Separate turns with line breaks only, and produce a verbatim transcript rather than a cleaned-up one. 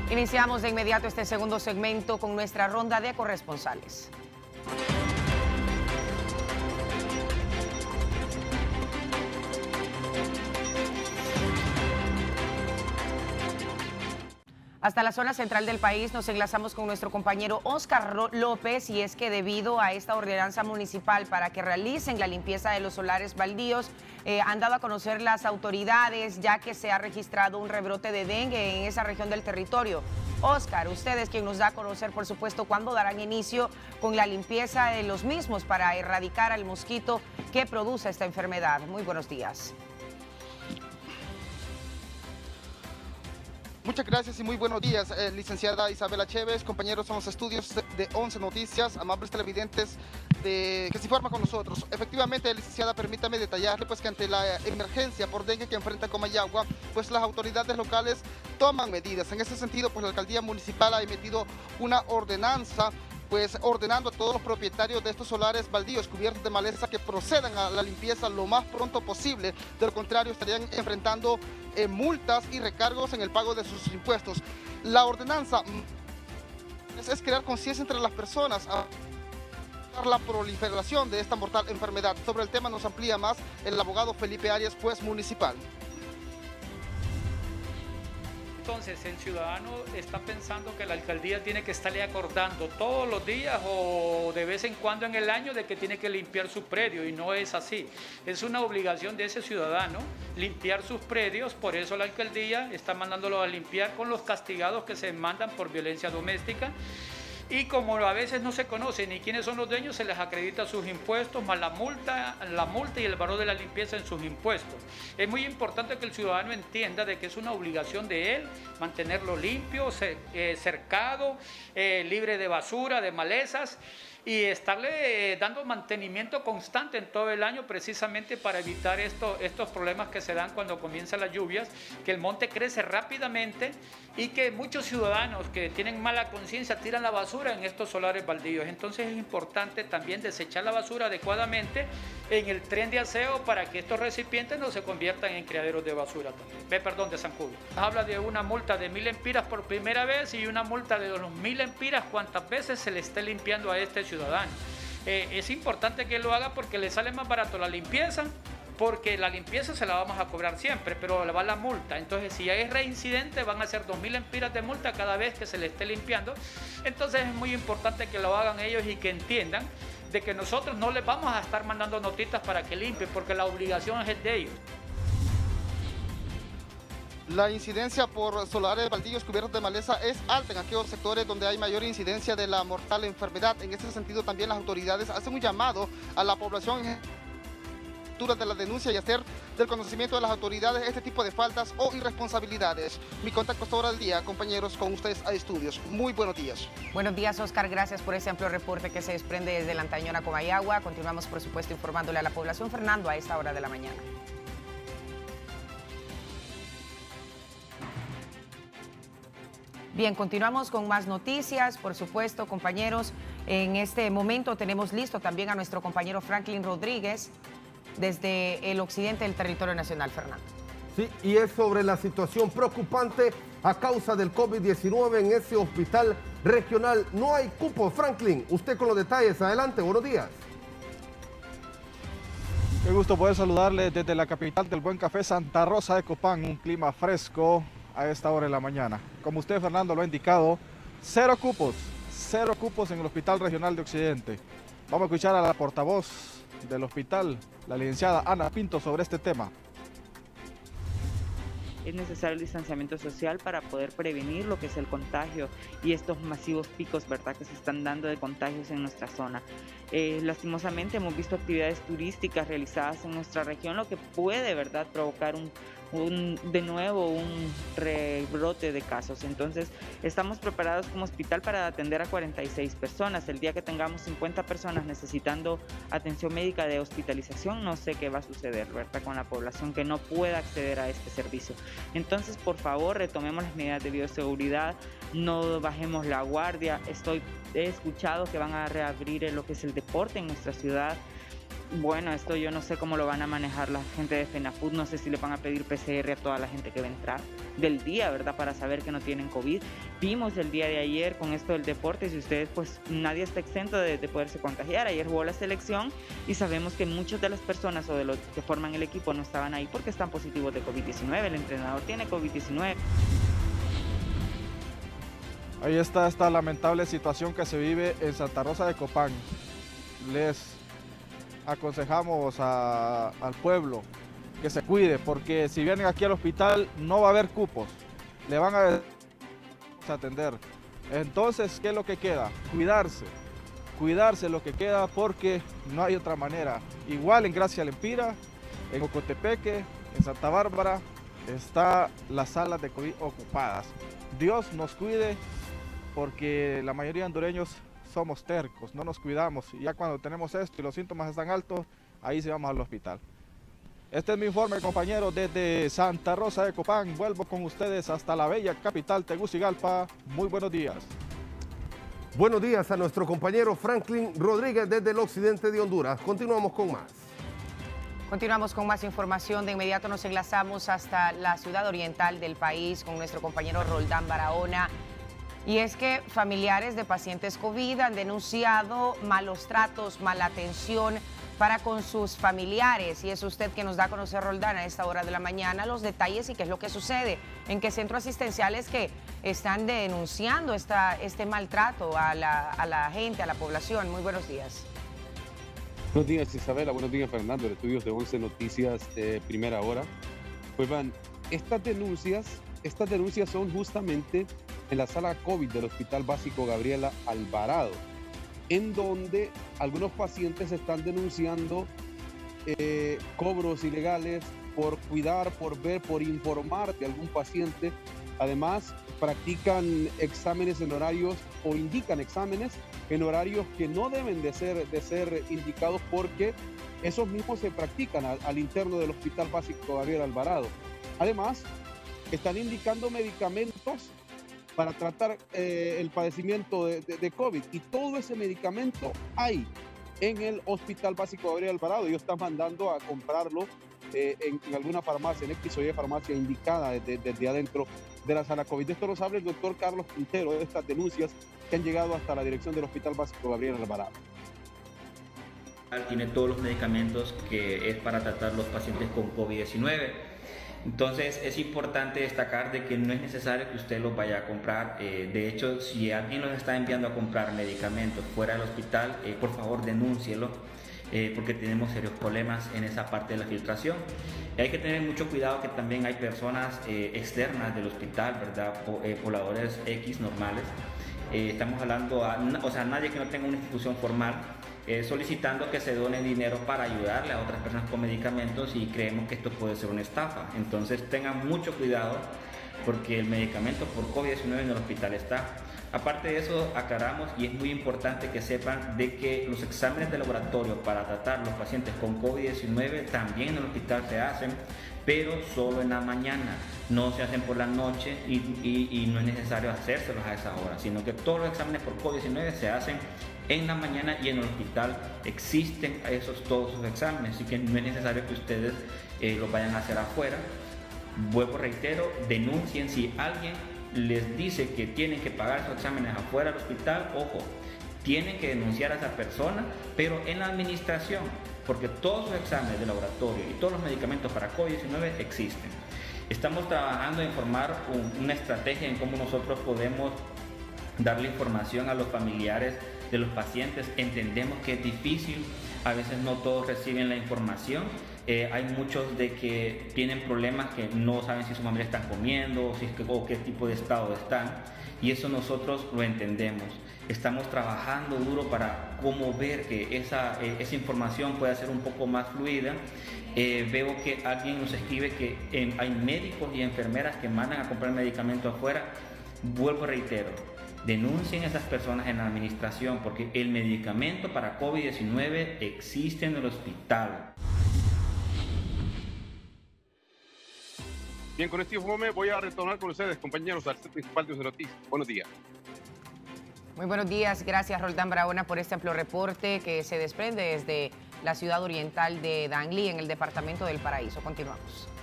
Iniciamos de inmediato este segundo segmento con nuestra ronda de corresponsales. Hasta la zona central del país nos enlazamos con nuestro compañero Oscar López, y es que debido a esta ordenanza municipal para que realicen la limpieza de los solares baldíos, eh, han dado a conocer las autoridades ya que se ha registrado un rebrote de dengue en esa región del territorio. Oscar, usted es quien nos da a conocer, por supuesto, cuándo darán inicio con la limpieza de los mismos para erradicar al mosquito que produce esta enfermedad. Muy buenos días.
Muchas gracias y muy buenos días, eh, licenciada Isabela Chévez, compañeros en los estudios de once Noticias, amables televidentes de, que se informan con nosotros. Efectivamente, licenciada, permítame detallarle pues, que ante la emergencia por dengue que enfrenta Comayagua, pues las autoridades locales toman medidas. En ese sentido, pues la alcaldía municipal ha emitido una ordenanza pues ordenando a todos los propietarios de estos solares baldíos cubiertos de maleza que procedan a la limpieza lo más pronto posible. De lo contrario, estarían enfrentando eh, multas y recargos en el pago de sus impuestos. La ordenanza es, es crear conciencia entre las personas a la proliferación de esta mortal enfermedad. Sobre el tema nos amplía más el abogado Felipe Arias, juez municipal.
Entonces el ciudadano está pensando que la alcaldía tiene que estarle acordando todos los días o de vez en cuando en el año de que tiene que limpiar su predio, y no es así. Es una obligación de ese ciudadano limpiar sus predios, por eso la alcaldía está mandándolo a limpiar con los castigados que se mandan por violencia doméstica. Y como a veces no se conoce ni quiénes son los dueños, se les acredita sus impuestos, más la multa, la multa y el valor de la limpieza en sus impuestos. Es muy importante que el ciudadano entienda de que es una obligación de él mantenerlo limpio, cercado, eh, libre de basura, de malezas, y estarle eh, dando mantenimiento constante en todo el año, precisamente para evitar esto, estos problemas que se dan cuando comienzan las lluvias, que el monte crece rápidamente y que muchos ciudadanos que tienen mala conciencia tiran la basura en estos solares baldíos. Entonces es importante también desechar la basura adecuadamente en el tren de aseo para que estos recipientes no se conviertan en criaderos de basura también. Eh, perdón, de zancudo. Habla de una multa de mil empiras por primera vez y una multa de los mil empiras cuantas veces se le esté limpiando a este ciudadano. Eh, es importante que lo haga porque le sale más barato la limpieza, porque la limpieza se la vamos a cobrar siempre, pero le va la multa. Entonces, si es reincidente, van a ser dos mil empiras de multa cada vez que se le esté limpiando. Entonces, es muy importante que lo hagan ellos y que entiendan de que nosotros no les vamos a estar mandando notitas para que limpien, porque la obligación es de ellos.
La incidencia por solares baldíos cubiertos de maleza es alta en aquellos sectores donde hay mayor incidencia de la mortal enfermedad. En ese sentido, también las autoridades hacen un llamado a la población de la denuncia y hacer del conocimiento de las autoridades este tipo de faltas o irresponsabilidades. Mi contacto hasta ahora del día, compañeros, con ustedes a estudios. Muy buenos días.
Buenos días, Oscar. Gracias por ese amplio reporte que se desprende desde la antañona Comayagua. Continuamos, por supuesto, informándole a la población. Fernando, a esta hora de la mañana. Bien, continuamos con más noticias, por supuesto, compañeros. En este momento tenemos listo también a nuestro compañero Franklin Rodríguez desde el occidente del territorio nacional. Fernando.
Sí, y es sobre la situación preocupante a causa del COVID diecinueve en ese hospital regional. No hay cupo. Franklin, usted con los detalles. Adelante, buenos días.
Qué gusto poder saludarle desde la capital del buen café, Santa Rosa de Copán. Un clima fresco a esta hora de la mañana. Como usted, Fernando, lo ha indicado, cero cupos, cero cupos en el Hospital Regional de Occidente. Vamos a escuchar a la portavoz del hospital, la licenciada Ana Pinto, sobre este tema.
Es necesario el distanciamiento social para poder prevenir lo que es el contagio y estos masivos picos, ¿verdad?, que se están dando de contagios en nuestra zona. Eh, lastimosamente hemos visto actividades turísticas realizadas en nuestra región, lo que puede, ¿verdad?, provocar un, un, de nuevo un rebrote de casos. Entonces, estamos preparados como hospital para atender a cuarenta y seis personas. El día que tengamos cincuenta personas necesitando atención médica de hospitalización, no sé qué va a suceder, ¿verdad?, con la población que no pueda acceder a este servicio. Entonces, por favor, retomemos las medidas de bioseguridad, no bajemos la guardia. Estoy, he escuchado que van a reabrir lo que es el deporte en nuestra ciudad. Bueno, esto yo no sé cómo lo van a manejar la gente de FENAFUT, no sé si le van a pedir P C R a toda la gente que va a entrar del día, ¿verdad? Para saber que no tienen COVID. Vimos el día de ayer con esto del deporte, si ustedes, pues nadie está exento de, de poderse contagiar. Ayer jugó la selección y sabemos que muchas de las personas o de los que forman el equipo no estaban ahí porque están positivos de COVID diecinueve, el entrenador tiene COVID diecinueve.
Ahí está esta lamentable situación que se vive en Santa Rosa de Copán. Les aconsejamos a, al pueblo que se cuide, porque si vienen aquí al hospital no va a haber cupos, le van a atender. Entonces, ¿qué es lo que queda? Cuidarse, cuidarse lo que queda, porque no hay otra manera. Igual en Gracia Lempira, en Ocotepeque, en Santa Bárbara, está las salas de COVID ocupadas. Dios nos cuide, porque la mayoría de hondureños somos tercos, no nos cuidamos, y ya cuando tenemos esto y los síntomas están altos, ahí sí vamos al hospital. Este es mi informe, compañeros, desde Santa Rosa de Copán. Vuelvo con ustedes hasta la bella capital Tegucigalpa. Muy buenos días.
Buenos días a nuestro compañero Franklin Rodríguez desde el occidente de Honduras. Continuamos con más.
Continuamos con más información. De inmediato nos enlazamos hasta la ciudad oriental del país con nuestro compañero Roldán Barahona. Y es que familiares de pacientes COVID han denunciado malos tratos, mala atención para con sus familiares. Y es usted que nos da a conocer, Roldán, a esta hora de la mañana los detalles y qué es lo que sucede. ¿En qué centros asistenciales que están denunciando esta, este maltrato a la, a la gente, a la población? Muy buenos días.
Buenos días, Isabela. Buenos días, Fernando. El estudios de once Noticias, eh, primera hora. Pues van, estas denuncias, estas denuncias son justamente en la sala COVID del Hospital Básico Gabriela Alvarado, en donde algunos pacientes están denunciando eh, cobros ilegales por cuidar, por ver, por informar de algún paciente. Además, practican exámenes en horarios o indican exámenes en horarios que no deben de ser, de ser indicados, porque esos mismos se practican al, al interno del Hospital Básico Gabriela Alvarado. Además, están indicando medicamentos para tratar eh, el padecimiento de, de, de COVID, y todo ese medicamento hay en el Hospital Básico Gabriel Alvarado. Ellos están mandando a comprarlo eh, en, en alguna farmacia, en X o Y farmacia indicada desde, desde adentro de la sala COVID. De esto nos habla el doctor Carlos Quintero, de estas denuncias que han llegado hasta la dirección del Hospital Básico Gabriel Alvarado.
Tiene todos los medicamentos que es para tratar los pacientes con COVID diecinueve. Entonces es importante destacar de que no es necesario que usted los vaya a comprar. Eh, de hecho, si alguien los está enviando a comprar medicamentos fuera del hospital, eh, por favor denúncielo, eh, porque tenemos serios problemas en esa parte de la filtración. Y hay que tener mucho cuidado que también hay personas eh, externas del hospital, ¿verdad? Po, eh, pobladores X normales. Eh, estamos hablando, a, o sea, nadie que no tenga una institución formal, Eh, solicitando que se done dinero para ayudarle a otras personas con medicamentos, y creemos que esto puede ser una estafa. Entonces tengan mucho cuidado, porque el medicamento por COVID diecinueve en el hospital está. Aparte de eso, aclaramos, y es muy importante que sepan de que los exámenes de laboratorio para tratar los pacientes con COVID diecinueve también en el hospital se hacen, pero solo en la mañana, no se hacen por la noche, y, y, y no es necesario hacérselos a esa hora, sino que todos los exámenes por COVID diecinueve se hacen en la mañana, y en el hospital existen esos, todos esos exámenes, así que no es necesario que ustedes eh, los vayan a hacer afuera. Vuelvo, reitero, denuncien si alguien les dice que tienen que pagar esos exámenes afuera del hospital. Ojo, tienen que denunciar a esa persona, pero en la administración, porque todos los exámenes de laboratorio y todos los medicamentos para COVID diecinueve existen. Estamos trabajando en formar un, una estrategia en cómo nosotros podemos darle información a los familiares de los pacientes. Entendemos que es difícil, a veces no todos reciben la información. Eh, hay muchos de que tienen problemas que no saben si su familia están comiendo, o, si es que, o qué tipo de estado están, y eso nosotros lo entendemos. Estamos trabajando duro para cómo ver que esa, eh, esa información pueda ser un poco más fluida. Eh, veo que alguien nos escribe que eh, hay médicos y enfermeras que mandan a comprar medicamento afuera. Vuelvo, reitero, denuncien a esas personas en la administración, porque el medicamento para COVID diecinueve existe en el hospital.
Bien, con este informe voy a retornar con ustedes, compañeros, al set principal de once Noticias. Buenos días.
Muy buenos días, gracias Roldán Barahona por este amplio reporte que se desprende desde la ciudad oriental de Danlí, en el departamento del Paraíso. Continuamos.